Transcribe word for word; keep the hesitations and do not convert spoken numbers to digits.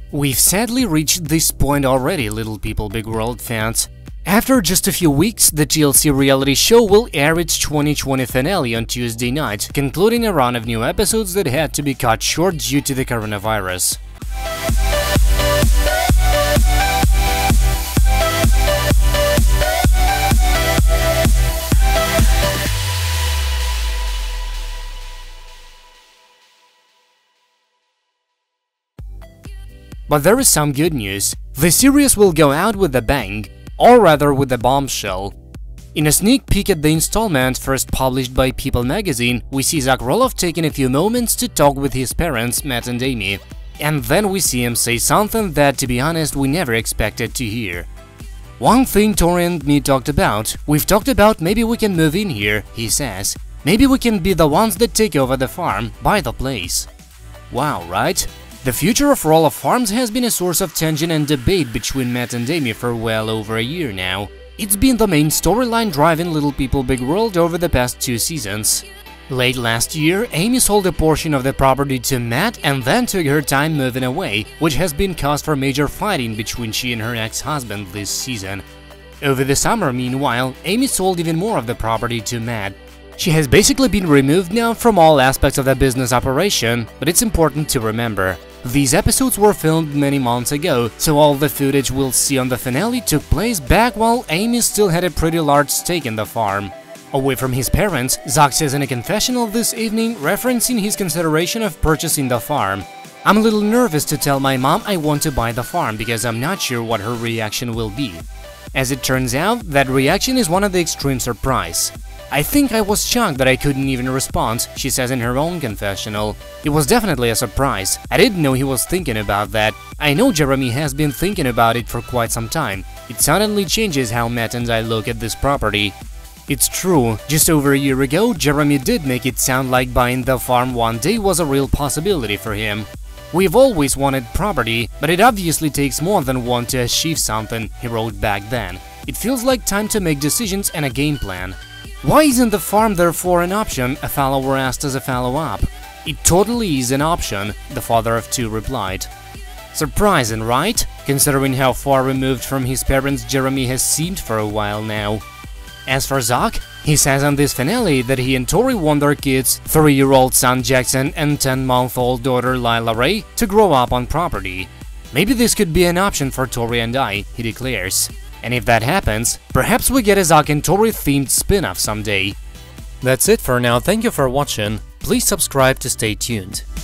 We've sadly reached this point already, Little People Big World fans. After just a few weeks, the T L C reality show will air its twenty twenty finale on Tuesday night, concluding a run of new episodes that had to be cut short due to the coronavirus. But there is some good news. The series will go out with a bang, or rather with a bombshell. In a sneak peek at the installment first published by People magazine, we see Zach Roloff taking a few moments to talk with his parents, Matt and Amy. And then we see him say something that, to be honest, we never expected to hear. One thing Tori and me talked about, we've talked about maybe we can move in here, he says. Maybe we can be the ones that take over the farm, buy the place. Wow, right? The future of Roloff Farms has been a source of tension and debate between Matt and Amy for well over a year now. It's been the main storyline driving Little People Big World over the past two seasons. Late last year, Amy sold a portion of the property to Matt and then took her time moving away, which has been cause for major fighting between she and her ex-husband this season. Over the summer, meanwhile, Amy sold even more of the property to Matt. She has basically been removed now from all aspects of the business operation, but it's important to remember. These episodes were filmed many months ago, so all the footage we'll see on the finale took place back while Amy still had a pretty large stake in the farm. Away from his parents, Zach says in a confessional this evening, referencing his consideration of purchasing the farm. "I'm a little nervous to tell my mom I want to buy the farm because I'm not sure what her reaction will be." As it turns out, that reaction is one of the extreme surprise. "I think I was shocked that I couldn't even respond," she says in her own confessional. "It was definitely a surprise. I didn't know he was thinking about that. I know Jeremy has been thinking about it for quite some time. It suddenly changes how Matt and I look at this property." It's true, just over a year ago, Jeremy did make it sound like buying the farm one day was a real possibility for him. "We've always wanted property, but it obviously takes more than one to achieve something," he wrote back then. "It feels like time to make decisions and a game plan." "Why isn't the farm therefore an option?" a follower asked as a follow-up. "It totally is an option," the father of two replied. Surprising, right? Considering how far removed from his parents Jeremy has seemed for a while now. As for Zach, he says on this finale that he and Tori want their kids, three-year-old son Jackson and ten-month-old daughter Lila Ray, to grow up on property. "Maybe this could be an option for Tori and I," he declares. And if that happens, perhaps we get a Zach and Tori themed spin-off someday. That's it for now, thank you for watching, please subscribe to stay tuned.